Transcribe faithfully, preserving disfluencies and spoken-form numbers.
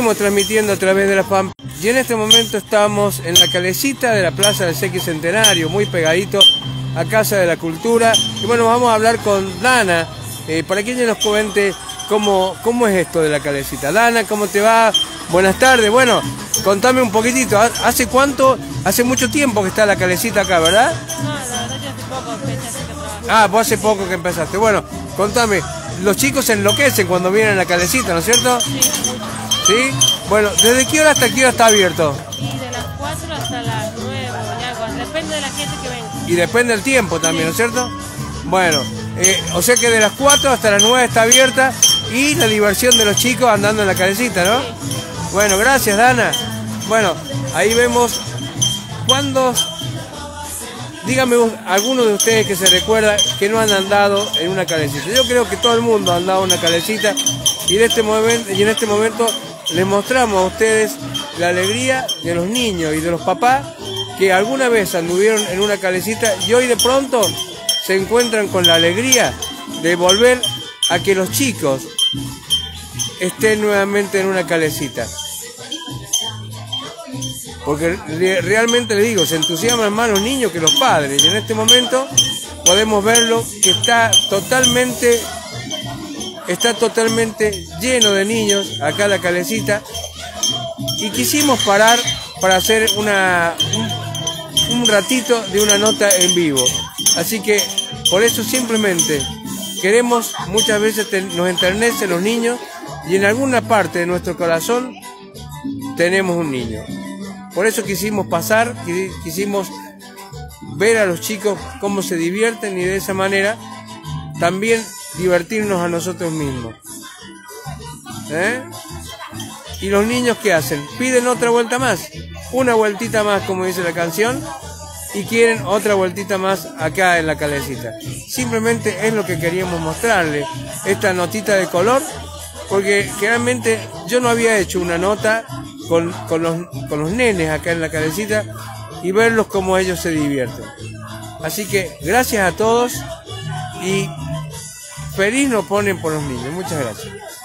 seguimos transmitiendo a través de la FAM. Y en este momento estamos en la calecita de la Plaza del Sesquicentenario, muy pegadito a Casa de la Cultura. Y bueno, vamos a hablar con Dana, eh, para que ella nos comente cómo, cómo es esto de la calecita. Dana, ¿cómo te va? Buenas tardes. Bueno, contame un poquitito, ¿hace cuánto? Hace mucho tiempo que está la calecita acá, ¿verdad? No, la verdad que hace poco empecé a trabajar. Ah, vos hace poco que empezaste. Bueno, contame, los chicos se enloquecen cuando vienen a la calecita, ¿no es cierto? Sí, mucho. ¿Sí? Bueno, ¿desde qué hora hasta qué hora está abierto? Y de las cuatro hasta las nueve, ya, depende de la gente que venga. Y depende del tiempo también, ¿no es cierto? Bueno, eh, o sea que de las cuatro hasta las nueve está abierta y la diversión de los chicos andando en la calecita, ¿no? Sí. Bueno, gracias, Dana. Bueno, ahí vemos cuándo... Dígame alguno de ustedes que se recuerda que no han andado en una calecita. Yo creo que todo el mundo ha andado en una calecita y, de este momento, y en este momento les mostramos a ustedes la alegría de los niños y de los papás que alguna vez anduvieron en una calecita y hoy de pronto se encuentran con la alegría de volver a que los chicos estén nuevamente en una calecita. Porque realmente les digo, se entusiasman más los niños que los padres. Y en este momento podemos verlo que está totalmente, está totalmente lleno de niños acá la calecita. Y quisimos parar para hacer una, un, un ratito de una nota en vivo. Así que por eso simplemente queremos, muchas veces te, nos enternecen los niños y en alguna parte de nuestro corazón tenemos un niño. Por eso quisimos pasar, quisimos ver a los chicos cómo se divierten y de esa manera también divertirnos a nosotros mismos. ¿Eh? ¿Y los niños qué hacen? Piden otra vuelta más, una vueltita más como dice la canción, y quieren otra vueltita más acá en la calecita. Simplemente es lo que queríamos mostrarles, esta notita de color, porque realmente yo no había hecho una nota Con, con, los, con los nenes acá en la calecita y verlos como ellos se divierten. Así que gracias a todos y feliz nos ponen por los niños. Muchas gracias.